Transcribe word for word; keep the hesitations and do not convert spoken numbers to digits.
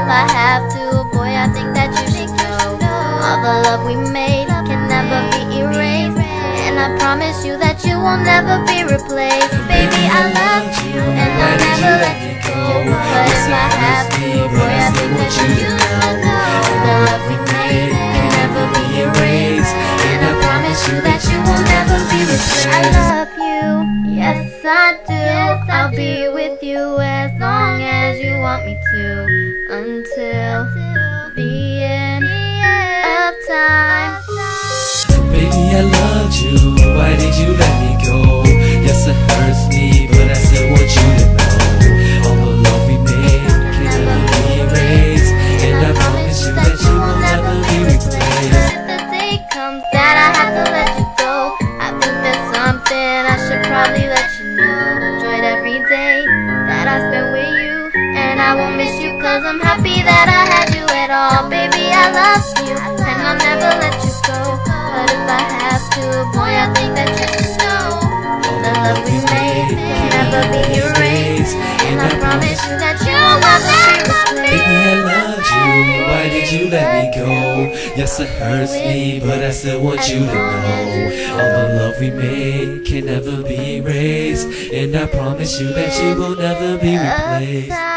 I have to, boy, I think that you should know. All the love we made can never be erased, and I promise you that you will never be replaced. Baby, I love you, and I'll never let you go. But if I have to, boy, I think that you should know. All the love we made can never be erased, and I promise you that you will never be replaced. I love you, yes I do. I'll be with you as long as you want me to, until the end of time. Baby, I loved you, why did you let me go? Yes, it hurts me, but I still want you to know. All the love we made can never be erased, and I promise you that you will never be replaced. If the day comes that I have to let you go, I think there's something I should probably let you know. Enjoyed every day that I spent with you, and I won't miss you cause I'm happy that I had you at all. Baby, I love you, and I'll never let you go. But if I have to, boy, I think that you should know. The love we made can never be erased, and I promise you that you'll never be replaced. Baby, I loved you, why did you let me go? Yes, it hurts me, but I still want you to know. All the love we made can never be erased, and I promise you that you will never be replaced.